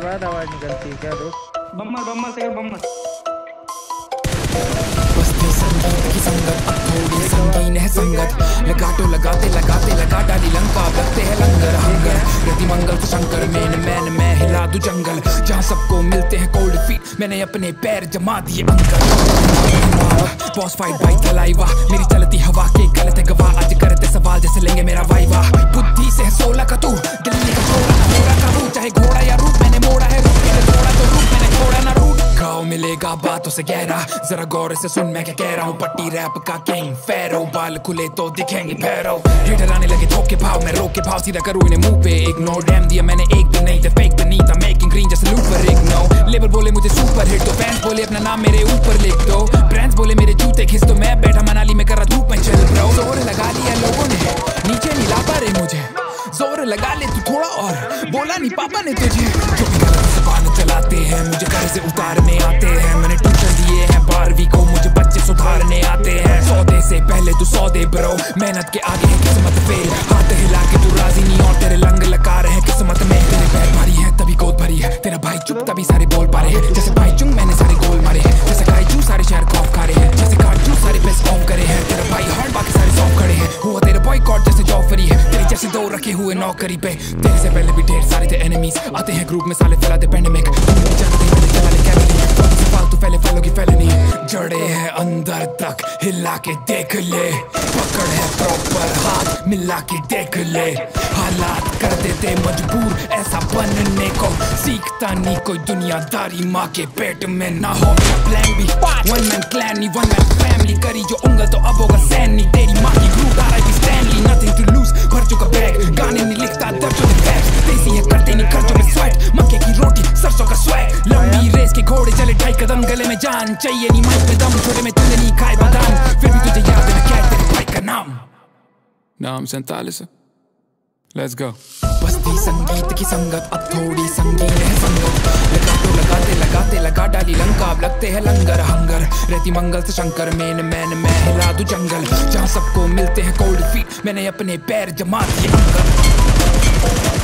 बाद आवाज निकलती है क्या दोस्त? बम्मर बम्मर से बम्मर। बस्ती संगीत की संगत, अब थोड़ी संगीन है संगत। लगाटो लगाते लगाते लगा डाली लंका, लगते हैं लंगर हंगर। रति मंगल तो शंकर मैन मैन मैं हिला दूं जंगल। जहाँ सबको मिलते हैं कोल्ड फीट, मैंने अपने पैर जमा दिए uncle. Boss fight bike Thalaiva, मेरी चलती हवा के गलत है गवाह। आज करते सवाल जैसे लेंगे मेरा वाइवा। बुद्धि से है 16 का तू, दिल्ली का छोड़ा ना मोड़ा काबू। चाहे घोड़ा या रूप मैंने मोड़ा है, रूप मैंने थोड़ा तो रूप मैंने छोड़ा ना रूट। गाँव मिलेगा बातों से गहरा, जरा गौर से सुन मैं क्या कह रहा हूँ। पट्टी रैप का किंग फेरो, बाल खुले तो दिखेंगे भैरव। हिटर आने लगे थोक के भाव, मैं रोक के भाव सीधा करूँ इन्हें मुंह पे। इग्नोर डैम दिया मैंने एक भी नहीं थे, फेक भी नहीं था। मेकिंग ग्रीन जैसे लूपर इग्नो। लेबल बोले मुझे सुपर हिट तो फैंस बोले अपना नाम मेरे ऊपर लिख दो। ब्रांड्स बोले मेरे जूते खींच तो मैं बैठा मनाली में कर रहा धूप में चल ब्रो। जोर लगा लिया लोगों ने, नीचे नहीं ला पा रहे मुझे। जोर लगा ले तू थोड़ा और, बोला नहीं पापा ने तुझे। जो भी गलत जुबान चलाते हैं मुझे घर से उतारने आते हैं। मैंने ट्यूशन दिए हैं 12वीं को, मुझे बच्चे सुधारने आते हैं। सौदे से पहले तू सौदे ब्रो, मेहनत के आगे है किस्मत फेल। हाथ हिला के तू राजी नहीं और तेरे लंग लगा रहे हैं किस्मत में। तेरे पैर भारी है तभी गोद भरी है, तेरा भाई चुप तभी सारे बोल पा रहे हैं। जैसे भाई चुंग मैंने सारे गोल मारे हैं, जैसे काइजू सारे शहर खौफ खा रहे हैं। जैसे काजू सारे बेस्ट ऑफ करे हैं, तेरा भाई हार्ड बाकी सारे सॉफ्ट खड़े हैं। हुआ तेरा बॉयकॉट जैसे जॉफरी है, तेरे जैसे दो रखे हुए नौकरी पे। तेरे से पहले भी ढेर सारे थे एनिमीज, आते हैं ग्रुप में साले फैलाते पैंडेमिक। फालतू फैले फैलों की फैलनी, जड़े हैं अंदर तक हिला के देख ले। पकड़ है प्रॉपर हाथ मिला के देख ले। हालात कर देते मजबूर ऐसा बनने को, सीखता नहीं कोई दुनियादारी। माँ के पेट में ना हो मेरा प्लान भी, वन मैन क्लैन नहीं वन मैन फैमिली। करी जो उंगल तो अब होगा सैन नहीं। तेरी माँ की group RIP Stanley, nothing to lose भर चुका बैग। गाने नहीं लिखता दर्जों में फैक्ट्स, देसी है करते नहीं खर्चों में स्वेट। मक्के की रोटी सरसों का स्वैग, लंबी रेस के घोड़े चले 2.5 कदम। गले में जान चाहिए नहीं माइक पे दम, छोटे में तूने नहीं खाए बादाम। फिर भी तुझे याद है ना क्या तेरे भाई का नाम? नाम 47। Let's go। बस्ती संगीत की संगत, अब थोड़ी संगीन है संगत। लगाटो लगाते लगाते लगा डाली लंका, अब लगते हैं लंगर हंगर। रहती मंगल से शंकर मैन मैन मैं हिला दूं जंगल। जहाँ सबको मिलते हैं कोल्ड फीट, मैंने अपने पैर जमा दिए अंकल।